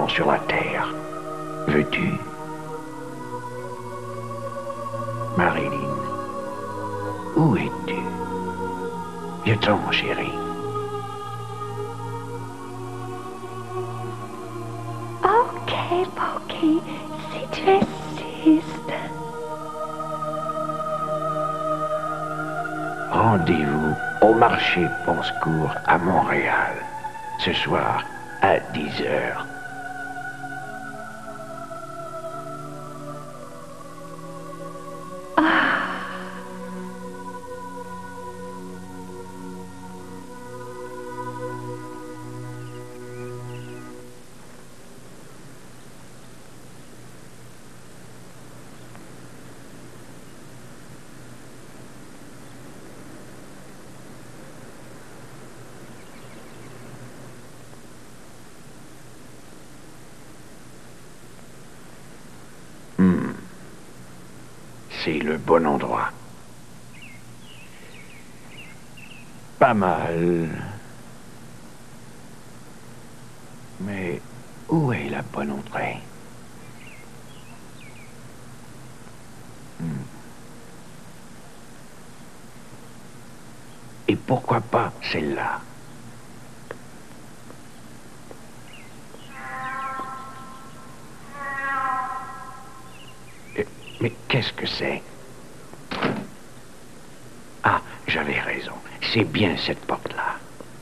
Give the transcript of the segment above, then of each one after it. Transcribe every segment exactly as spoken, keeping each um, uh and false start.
sur la terre. Veux-tu? Marilyn, où es-tu? Viens-t'en, chérie. Ok, Pokey, si tu insistes. Rendez-vous au marché Pont-Secours à Montréal, ce soir à dix heures. Hmm. C'est le bon endroit. Pas mal. Mais où est la bonne entrée? Hmm. Et pourquoi pas celle-là? Mais qu'est-ce que c'est? Ah, j'avais raison. C'est bien cette porte-là.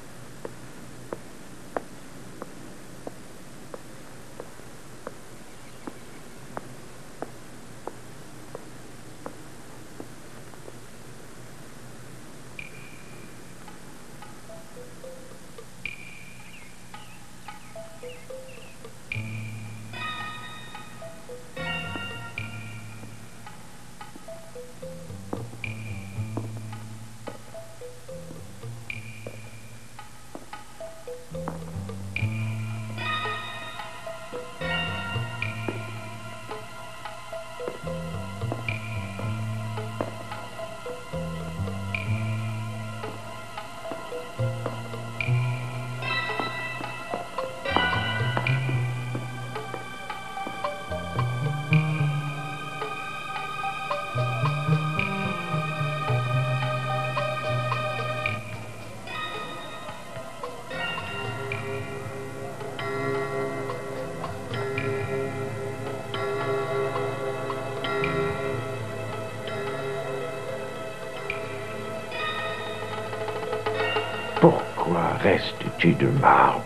Pourquoi restes-tu de marbre?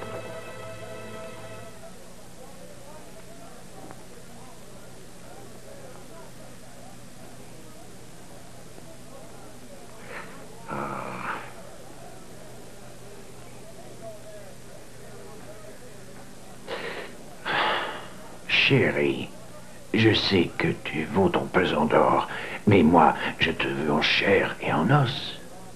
Ah. Chérie, je sais que tu vaux ton pesant d'or, mais moi, je te veux en chair et en os.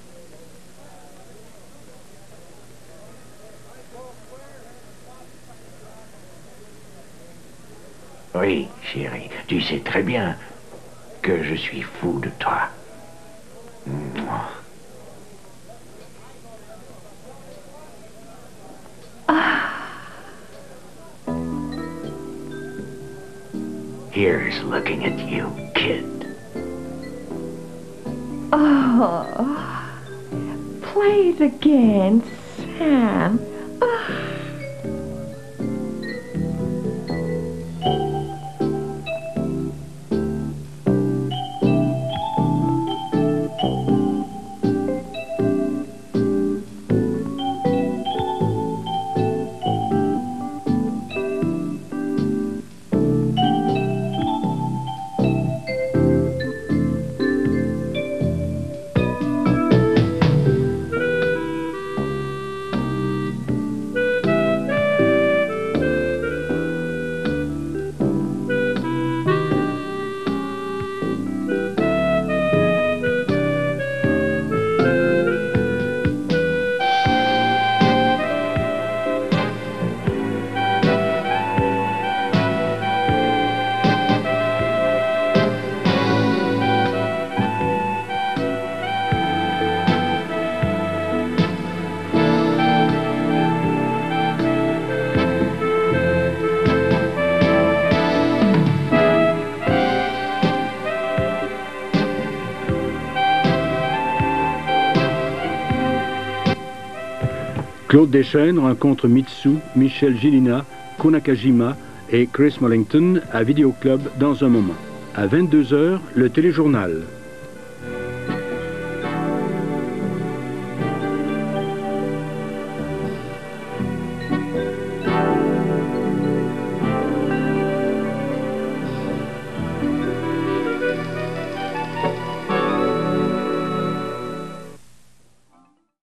Oui, chérie, tu sais très bien que je suis fou de toi. Mouah. Here's looking at you, kid. Oh, play it again, Sam. Oh. Claude Deschênes rencontre Mitsu, Michel Gilina, Ko Nakajima et Chris Mollington à Vidéo Club dans un moment. À vingt-deux heures, le téléjournal.